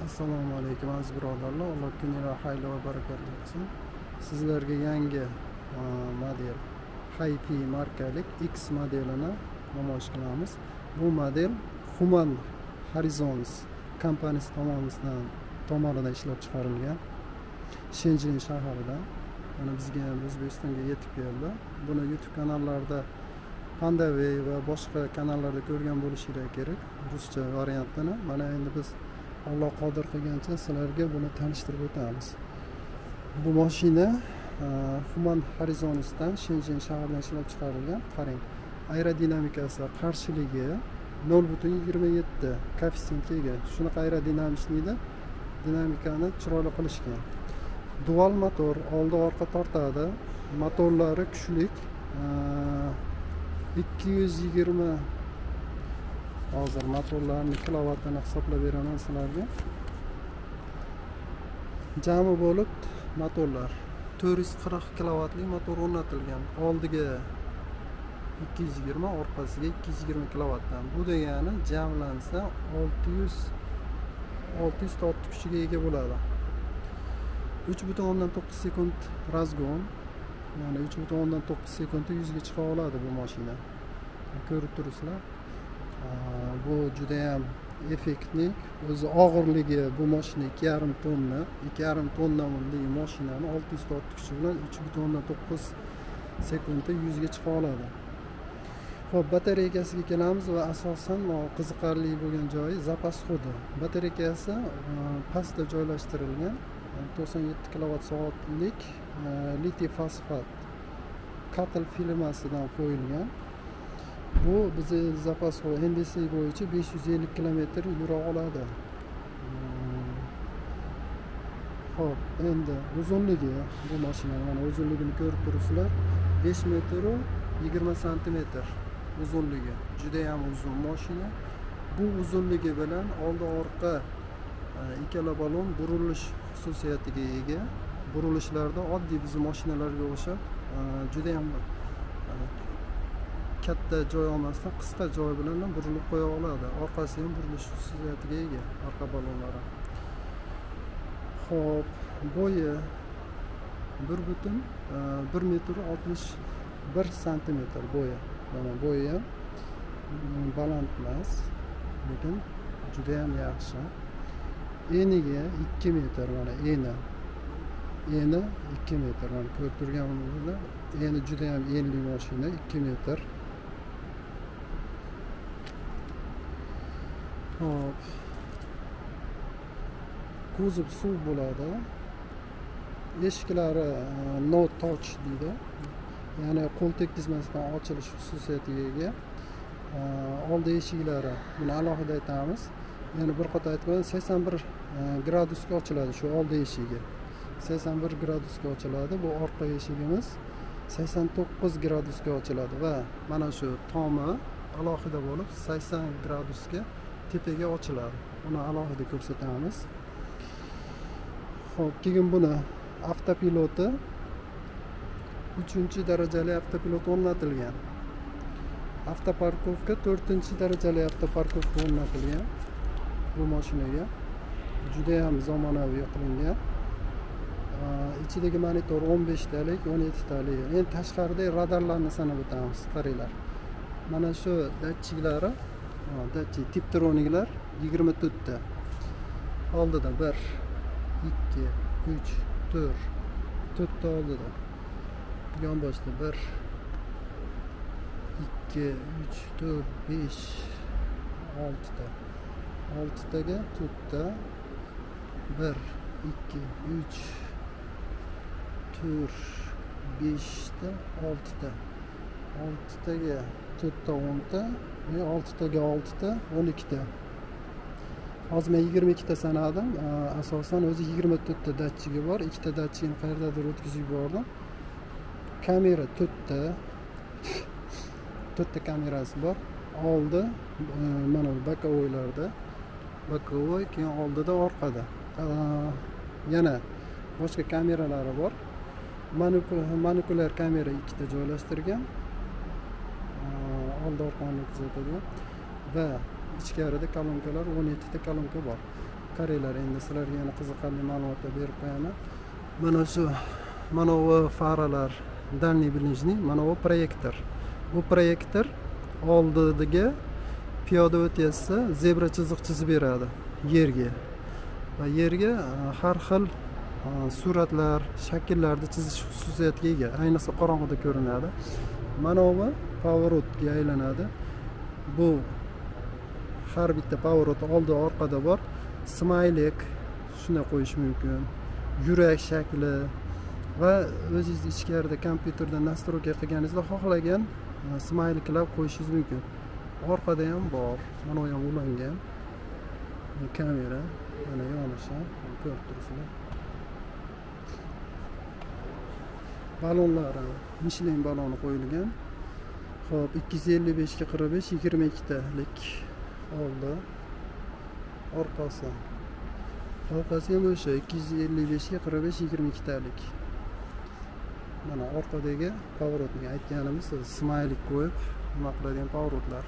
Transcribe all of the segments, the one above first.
Assalomu alaykum aziz birodarlar. Alloh kuninglar xayr va barakatli qilsin. Sizlarga yangi model Hi-Fi markalik X modelini namoyish qilamiz. Bu model Human Horizons kompaniyasi tomonidan ishlab chiqarilgan. Shenzhen shahrida. Mana bizga ham O'zbekistonga yetib keldi. Buni YouTube kanallarida Pandavey va boshqa kanallarda ko'rgan bo'lishinglar kerak. Ruscha variantini. Mana endi biz Alloh qodir qilgancha sizlarga buni tanishtirib o'tamiz. Bu mashina Human Horizonsdan Shenzhen shahridan ishlab chiqarilgan. Qarang, aerodinamikasi, qarshiligi 0.27 koeffitsiyentga ega. Shunaqa aerodinamiklikda dinamikani chiroyli qilishgan. Dual motor, oldi orqa tortadi. Motorlari kuchli. 220 hozir motorlarning kilovatini hisoblab beraman sizlarga. Jami bo'lib motorlar 440 kilovatli motor o'rnatilgan. Oldiga 220, orqasiga 220 kilovatdan. Bu degani jamlansa 600 ta ot kuchiga ega bo'ladi. 3.9 sekund razgon. Yani 3.9 sekundda 100 ga chiqa oladi bu mashina. Ko'rib turibsizlar. Bu juda ham effektli. O'zi og'irligi bu mashina 2,5 tonna. 2,5 tonnalik mashinani 600 ta ot kuchi bilan 3.9 sekundda 100 ga chiqa oladi. Xo'p, batareykasiga kelamiz va asosan qiziqarli bo'lgan joyi zapas xodi. Batareykasi pastda joylashtirilgan. 97 kWh litiy fosfat katal filmasidan qo'yilgan. Bu bizni zapas NDC bo'yicha 550 km yura oladi. Xo'p, endi uzunligi bu mashinaning mana uzunligini ko'rib turibsizlar. 5 metr 20 cm uzunligi. Juda ham uzun mashina. Bu uzunligi bilan oldi orqa ikkala balon burilish xususiyatiga ega. Burilishlarda oddiy bizning mashinalarga o'xshab juda ham katta joy olmasdan qisqa joy bilan ham burilib qo'ya oladi. Orqasi ham burilish xususiyatiga ega orqa balonlari. Xo'p, bo'yi 1 metr 61 cm bo'yi. Mana bo'yi ham baland emas, lekin juda ham yaxshi. Eniga 2 metr, mana eni 2 metr. Mana ko'rib turganingizda eni juda ham enli mashina, 2 metr. Hop. Kuzov suv bo'ladi. Eshiklari no touch deydi. Ya'ni qo'l tekkizmasdan ochilish xususiyatiga ega. Oldi eshiklari, buni alohida aytamiz. Yani bir qator aytgan 81 gradusga ochiladi shu oldi eshigi. 81 gradusga ochiladi. Bu orqa eshigimiz 89 gradusga ochiladi va mana shu tomi alohida bo'lib 80 gradusga tepaga ochiladi. Buni alohida ko'rsatamiz. Xo'p, keyin buni avtopiloti 3-darajali avtopilot o'rnatilgan. Avtoparkovka 4-darajali avtoparkovka o'rnatilgan. Bu mashinaga juda ham zamonaviy qilingan. Ichidagi monitor 15 talik, 17 talik. Endi tashqarida radarlarni sanab o'tamiz. Qaranglar. Mana shu datchiklari, datchik tiptroniklar 24 ta. Oldida 1, 2, 3, 4. 4 ta oldida. Yonboshda 1, 2, 3, 4, 5, 6 ta. 6 taga 4 ta. 1, 2, 3, 4, 5 ta, 6 ta. 6 taga 4 ta 10 ta ve 6 taga 6 ta 12 ta. Hozir men 22 ta sanadim. Asosan o'zi 24 ta datchigi bor. 2 ta datchigini qayerdadir o'tkazib yubordim. Kamera 4 ta. 4 ta kamerasi bor. Oldi mana bu bokovoylarda. Bokovoy, keyin oldida orqada. Yana boshqa kameralari bor. Manikulyar kamera 2 ta joylashtirgan. Oldi orqani kuzatadigan va ichkarida kolonkalar 17 ta kolonka bor. qaranglar, endi sizlarga yana qiziqarli ma'lumotlar berib qo'yaman. Mana shu, mana bu faralar дальний ближний, mana bu proyektor. Bu proyektor oldiga piyoda o'tyapsa zebra chiziq chizib beradi yerga. Va yerga har xil suratlar, shakllarni chizish xususiyatiga ega. Ayniqsa qorong'ida ko'rinadi. Mana bu поворотga aylanadi. Bu har bitta поворот oldi orqada bor. Smaylik shuni qo'yish mumkin. Yurak shakli va o'zingiz ichkarida kompyuterda настройка qilganingizda xohlagan smayliklar qo'yishingiz mumkin. Orqada ham bor. Mana bu ham ulangan. Kamera mana yonishi, ko'rib turibsizlar. Balonlar, Michelin baloni qo'yilgan. Xo'p, 255 ga 45 22 talik oldi. Orqasi ham o'sha 255 ga 45 22 talik. Mana orqadagi поворотga aytganimiz smaylik qo'yib nima qiladigan поворотlar.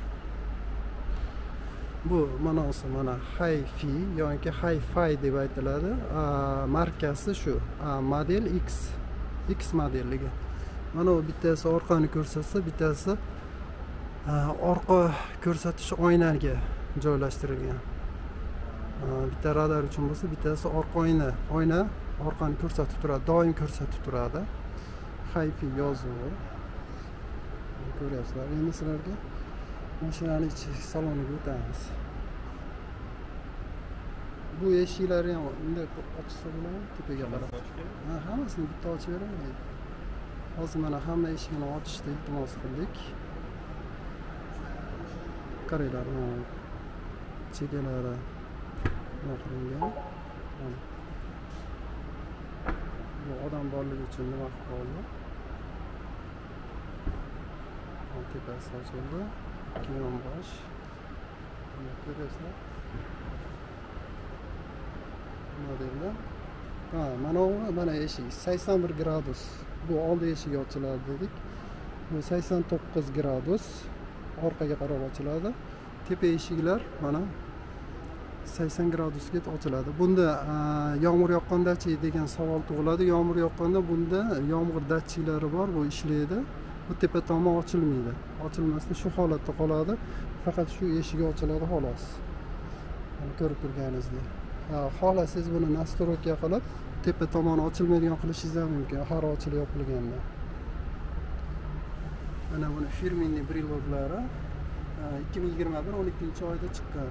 Bu mana Hi-Fi yoki Hi-Fi deb aytiladi. Markasi shu. Model X modelligi. Mana bu bittasi orqani ko'rsatsa, bittasi orqa ko'rsatish oynaga joylashtirilgan. Bitta radar uchun bo'lsa, bittasi orqa oyna orqani ko'rsatib turadi, doim ko'rsatib turadi. Hi-Fi yozuvi. Ko'ryapsizlar. Endi sizlarga mashinaning ichi saloniga o'tamiz. Bu eshiklarni ham bunday ochsa bo'ladimi? Tepaga qarab. Hammasini bitta ochib beraman. Hozir mana hamma eshigini ochishni iltimos qildik. Qaranglar, chegalari nima qilingan. Bu odam borligi uchun nima qildi? Tepasi ochildi. Keyin bosh. Ko'ryapsizlar. Modelda. Mana eshik 81 gradus. Bu oldi eshigi ochiladi dedik. Bu 89 gradus orqaga qarab ochiladi. Tepa eshiklar mana 80 gradusga ochiladi. Bunda yomg'ir yoqqanda-chi degan savol tug'iladi. Yomg'ir yoqqanda bunda yomg'ir datchiklari bor, bu ishlaydi. Bu tepa tomon ochilmaydi. Ochilmasdan shu holatda qoladi. Faqat shu eshigi ochiladi xolos. Ko'rib turganingizdek. Xohlasangiz buni настройка qilib, tepa tomoni ochilmaydigan qilishingiz ham mumkin, har ochilib yopilganda. Mana buni firmenniy briloglari 2021 12-oyda chiqqan.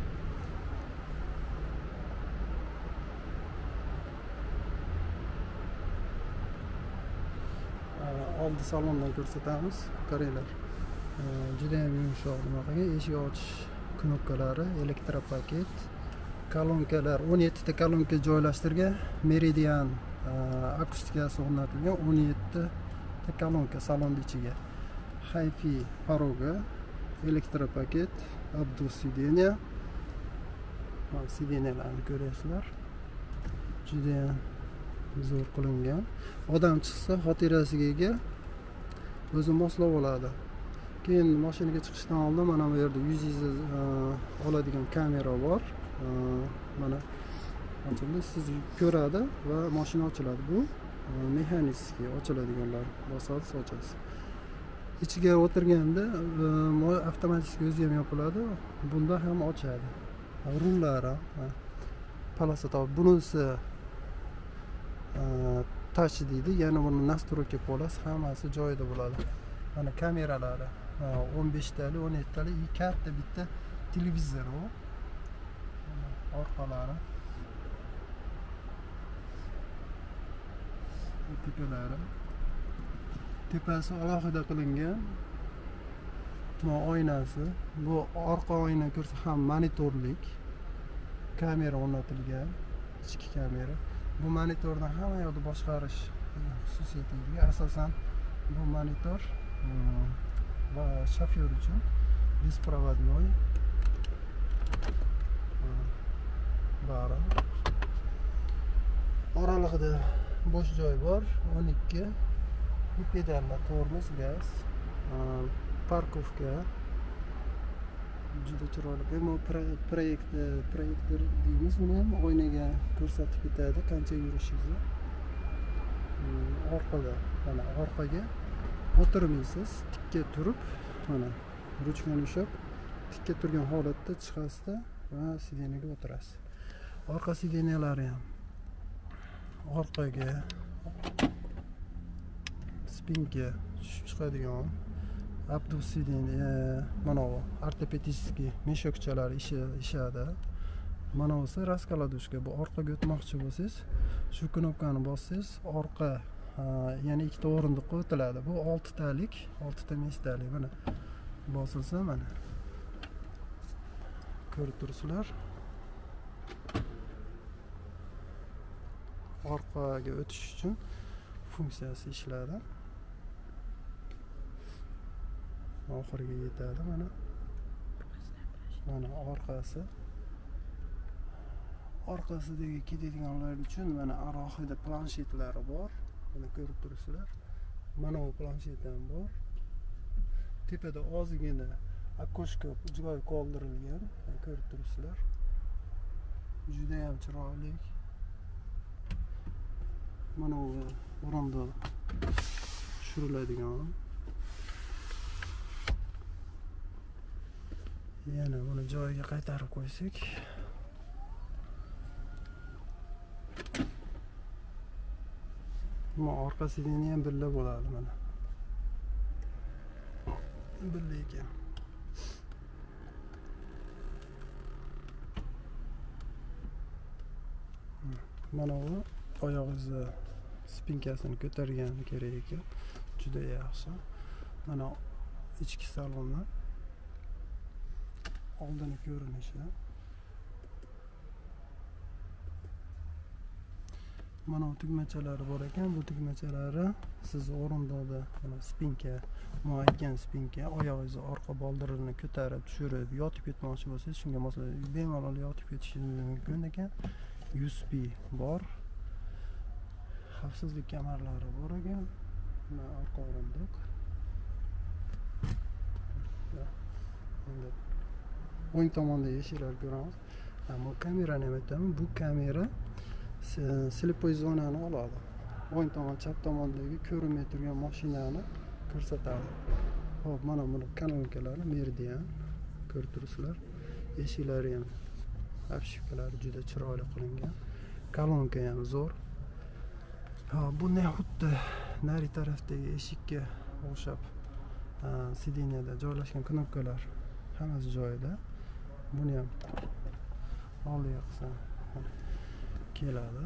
Oldi salondan ko'rsatamiz. Qaranglar. Juda ham yumshoq nima qilgan, eshik ochish knopkalari, elektropaket, kolonkalar, 17 ta kolonka joylashtirgan, Meridian akustikasi o'rnatilgan 17 ta kolonka salon ichiga. Hi-Fi paroga, elektropaket, abdu sideniya. Mana sideniyalarni ko'ryapsizlar. Juda ham zo'r qilingan. Odam chiqsa xotirasiga ega o'zi moslab oladi. Keyin mashinaga chiqishdan oldin mana bu yerda yuzingizni oladigan kamera bor. Mana ochildi, siz ko'radi va mashina ochiladi. Bu mexanik ochiladiganlar. Bosasiz ochasiz. Ichiga o'tirganda avtomatik o'zi ham yopiladi. Bunda ham ochadi. Rullari, palasa top. Bunisi touch deydi, ya'ni buni настройка polasi hammasi joyida bo'ladi. Mana kameralari 15 tali, 17 tali, katta bitta televizor u. Orqalari. Tepalari. Tepasi alohida qilingan. Bu oynasi, bu orqa oyna ko'rsa ham monitorlik. Kamera o'rnatilgan, ichki kamera. Bu monitordan hamma yoqda boshqarish xususiyatiga ega. Asosan bu monitor va shofyor uchun беспроводной bari. Oralig'ida bo'sh joy bor, 12. Bu pedallar, tormoz, gaz, parkovka. juda chiroyli. Bu proyektor deymiz, buni ham oynaga ko'rsatib ketadi qancha yurishingizni. Orqada, mana orqaga o'tirmaysiz, tikka turib, mana ruchkani ushlab tikka turgan holatda chiqasizda va sideniyaga o'tirasiz. Orqa sideniyalari ham orqaga spinka tushib chiqadigan abdus sideniya, mana bu ortopediskiy meshokchalari ishadi. Mana bu raskaladushka. Bu orqaga o'tmoqchi bo'lsangiz, shu knopkani bossangiz, orqa yana ikkita o'rindiqqa o'tiladi. Bu 6 talik, 6 ta mestalik. Mana bosilsa, mana ko'rib turibsizlar. Orqaga o'tish uchun funksiyasi ishladi. Oxiriga yetadi mana. Mana orqasidagi ketadiganlar uchun mana alohida planshetlari bor. Buni ko'rib turibsizlar. Mana bu planshet ham bor. Tepada ozgina akoshka joy qoldirilgan. Ko'rib turibsizlar. Juda ham chiroyli. Mana bu o'rindiq tushiriladigan. Yana buni joyiga qaytarib qo'ysak, bu orqa sideniya ham birga bo'ladi mana. Birga ekan. Mana bu oyog'ingizni spinkasini ko'targan kerak ekan. Juda yaxshi. Mana ichki salonni oldini ko'rinishi. Mana bu tugmachalari bor ekan. Bu tugmachalari siz o'rindiqda mana spinka, muayyan spinka, oyog'ingizni orqa boldirini ko'tarib, tushirib, yotib ketmoqchi bo'lsangiz, shunga bemalol yotib ketishingiz mumkin ekan. USB bor. Xavfsizlik kamarlari bor ekan. Mana orqa o'rindiq. Endi o'ng tomonda eshiklar ko'ramiz. Bu kamerani ham aytaman. Bu kamera slipoy zonani oladi. O'ng tomon, chap tomondagi ko'rinmay turgan mashinani ko'rsatadi. Xo'p, mana buni kolonkalari Meridian ko'rib turibsizlar. Eshiklari ham obshivkalari juda chiroyli qilingan. Kolonka ham zo'r. Bunday xuddi nari tarafdagi eshikka o'xshab sideniyada joylashgan knopkalar hammasi joyida. Buni ham oldiga qilsam keladi.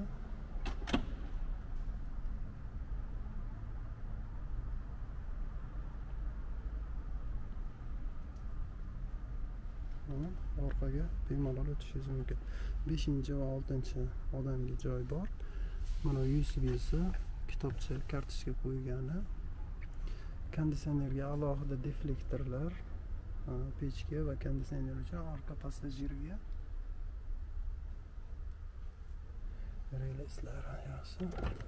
Mana orqaga bemalol o'tishingiz mumkin. 5 va 6 odamga joy bor. Mana USB'si, kitobcha, kartochka qo'ygani. Konditsionerga alohida deflektorlar, pechka va konditsioner uchun orqa passajirga releslar yaxshi.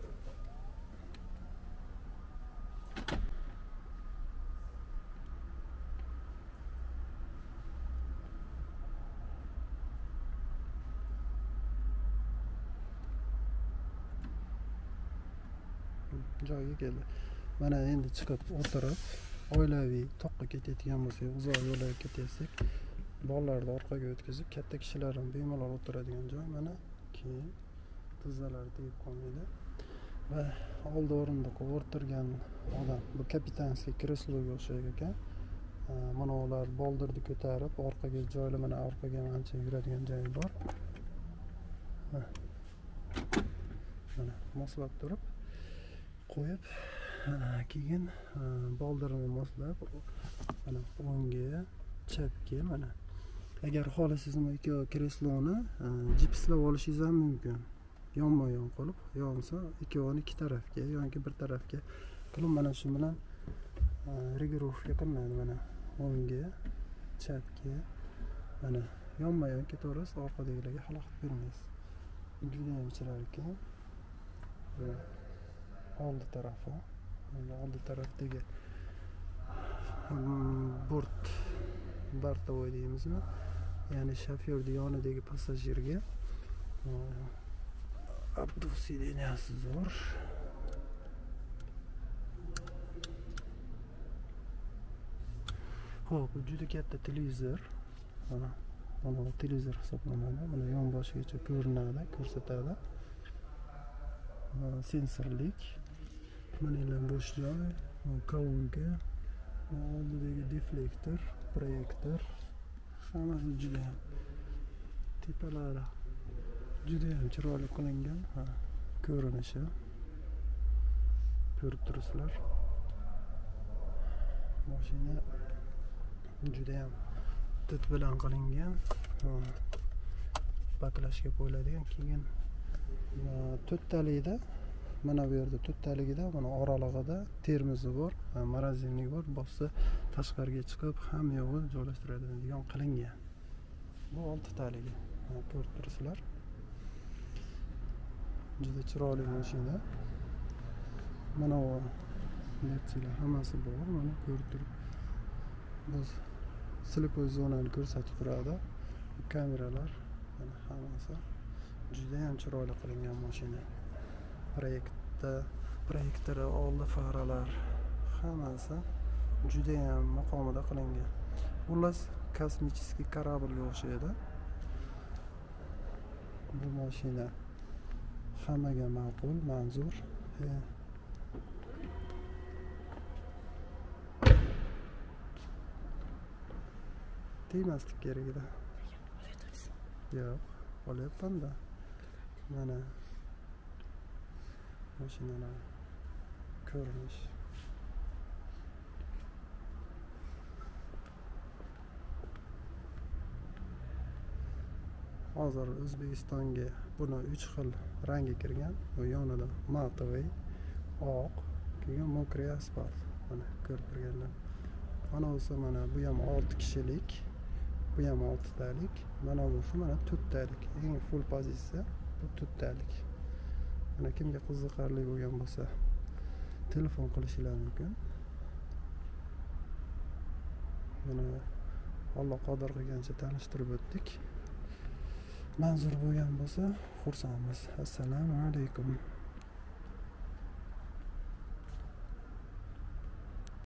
Joyiga keldi. Mana endi chiqib o'tirib, oilaviy toqqa ketayotgan bo'lsak, uzoq yo'lga ketsak, bolalarni orqaga o'tkazib, katta kishilar ham bemalol o'tiradigan joy. Mana keyin tizzalari tegib qolmaydi. Va oldi o'rindiqqa o'tirgan odam, bu kapitanskiy kresloga o'xshaydi ekan. Mana ular boldirni ko'tarib, orqaga joylar, mana orqaga ancha yuradigan joyi bor. Mana moslab turib qo'yib, keyin boldirini moslab, mana o'ngga, chapga, mana agar xohlasangizmi ikki kresloni jipslab olishingiz ham mumkin. Yonma-yon qilib, yonsa ikkovini ikki tarafga yoki bir tarafga qilib, mana shu bilan regirovka qilinadi. Mana o'ngga, chapga, mana yonma-yon ketaverasiz, orqadagilarga xalaqit bermaysiz. Juda ham chiroyli ekan. Oldi tarafdagi bort bortovoy deymizmi, ya'ni shofyorning yonidagi passajirga abdusideniyasi zo'r. Xo'p, bu juda katta televizor. Mana bu televizor hisoblanadi. Buni yonboshigacha ko'rinadi, ko'rsatadi. Sensorlik. Mana bo'sh joy, kolonka, oldidagi deflektor, proyektor. Hammasi juda ham tepalari juda ham chiroyli qilingan. Ko'rinishi ko'rib turibsizlar. Mashina juda ham did bilan qilingan. Baklashga qo'yiladigan. Keyin to'rttalikda, mana bu yerda to'rttaligida, mana oralig'ida termozi bor, morozinlik bor. Bossa tashqariga chiqib ham yog'i joylashtiradigan qilingan. Bu 6 taligi. Ko'rib turibsizlar. Juda chiroyli mashina. Mana bu lerchilar hammasi bor. Mana ko'rib turib. Biz slipoy zonani ko'rsatib turadi. Kameralar, mana hammasi juda ham chiroyli qilingan mashina. Proyektori, oldi faralar, hammasi juda ham maqomida qilingan. Xullas, kosmический kорабльga o'xshaydi. Bu mashina hammaga ma'qul, manzur. Tegmaslik kerak edi. Yo'q, olyapman-da. Mana mashinalar ko'rinish. Hozir O'zbekistonga buni 3 xil rangi kirgan. Bu yonida matoviy, oq, keyin mokriy asfalt. Mana ko'rib turganlar. Mana bo'lsa, mana bu ham 6 kishilik, bu ham 6 talik, mana bo'lsa mana 4 talik. Eng full pozitsiya bu 4 talik. Mana kimga qiziqarli bo'lgan bo'lsa, telefon qilishingiz mumkin. Mana Alloh qodir qilgancha tanishtirib o'tdik. Manzur bo'lgan bo'lsa, xursandmiz. Assalomu alaykum.